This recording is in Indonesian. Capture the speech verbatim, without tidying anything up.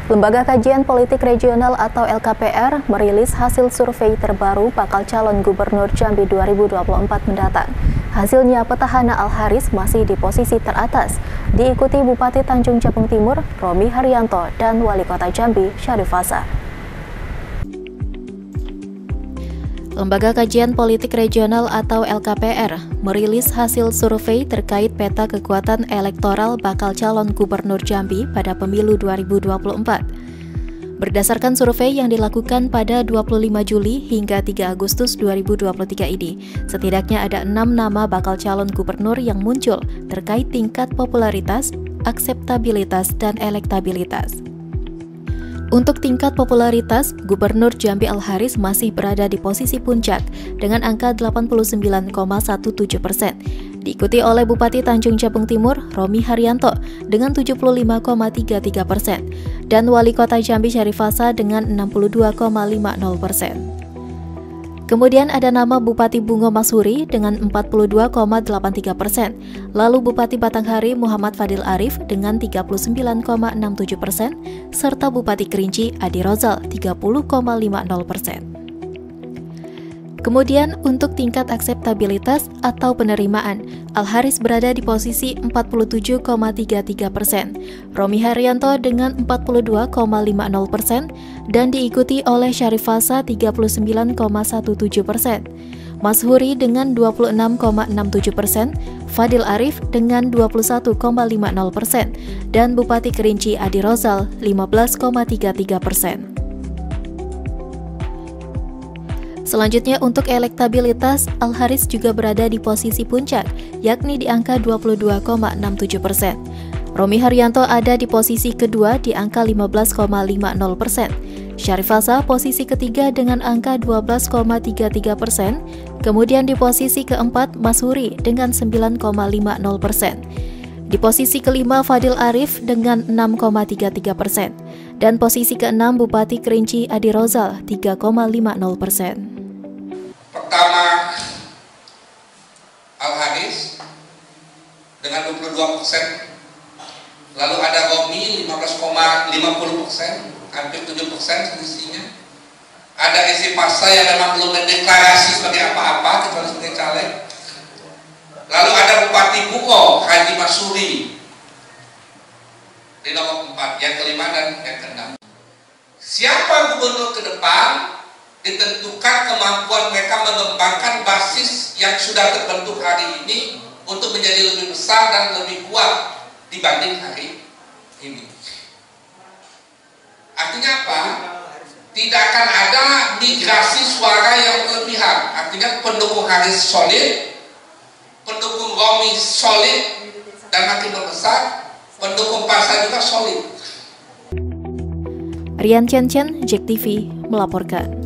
Lembaga Kajian Politik Regional atau L K P R merilis hasil survei terbaru bakal calon gubernur Jambi dua ribu dua puluh empat mendatang. Hasilnya petahana Al-Haris masih di posisi teratas, diikuti Bupati Tanjung Jabung Timur, Romi Haryanto, dan Wali Kota Jambi, Syarif Hasan. Lembaga Kajian Politik Regional atau L K P R merilis hasil survei terkait peta kekuatan elektoral bakal calon gubernur Jambi pada pemilu dua ribu dua puluh empat. Berdasarkan survei yang dilakukan pada dua puluh lima Juli hingga tiga Agustus dua ribu dua puluh tiga ini, setidaknya ada enam nama bakal calon gubernur yang muncul terkait tingkat popularitas, akseptabilitas, dan elektabilitas. Untuk tingkat popularitas, Gubernur Jambi Al-Haris masih berada di posisi puncak dengan angka delapan puluh sembilan koma tujuh belas persen, diikuti oleh Bupati Tanjung Jabung Timur, Romi Haryanto, dengan tujuh puluh lima koma tiga tiga persen, dan Wali Kota Jambi Syarif Hasan dengan enam puluh dua koma lima nol persen. Kemudian ada nama Bupati Bungo Mashuri dengan empat puluh dua koma delapan tiga persen, lalu Bupati Batanghari Muhammad Fadil Arif dengan tiga puluh sembilan koma enam tujuh persen, serta Bupati Kerinci Adi Rozal tiga puluh koma lima nol persen. Kemudian untuk tingkat akseptabilitas atau penerimaan, Al-Haris berada di posisi empat puluh tujuh koma tiga tiga persen, Romi Haryanto dengan empat puluh dua koma lima nol persen, dan diikuti oleh Syarif Hasan tiga puluh sembilan koma tujuh belas persen, Mashuri dengan dua puluh enam koma enam tujuh persen, Fadil Arif dengan dua puluh satu koma lima nol persen, dan Bupati Kerinci Adi Rozal lima belas koma tiga tiga persen. Selanjutnya untuk elektabilitas, Al-Haris juga berada di posisi puncak, yakni di angka dua puluh dua koma enam tujuh persen. Romi Haryanto ada di posisi kedua di angka lima belas koma lima nol persen. Syarif Hasan posisi ketiga dengan angka dua belas koma tiga tiga persen. Kemudian di posisi keempat Mashuri dengan sembilan koma lima nol persen. Di posisi kelima Fadil Arif dengan enam koma tiga tiga persen. Dan posisi keenam Bupati Kerinci Adi Rozal tiga koma lima nol persen. Pertama, Al-Haris dengan dua puluh dua persen, lalu ada Romi lima belas koma lima nol persen, hampir tujuh persen selisihnya. Ada Isi Pasa yang memang belum mendeklarasi sebagai apa-apa kecuali sebagai caleg. Lalu ada Bupati Bungo Haji Mashuri di nomor empat, yang kelima dan yang keenam. Siapa gubernur ke depan ditentukan kemampuan mereka mengembangkan basis yang sudah terbentuk hari ini untuk menjadi lebih besar dan lebih kuat dibanding hari ini. Artinya apa? Tidak akan ada migrasi suara yang berlebihan. Artinya pendukung Haris solid, pendukung Romi solid dan makin membesar, pendukung Pasa juga solid. Rian Chen Chen, J E K T V, melaporkan.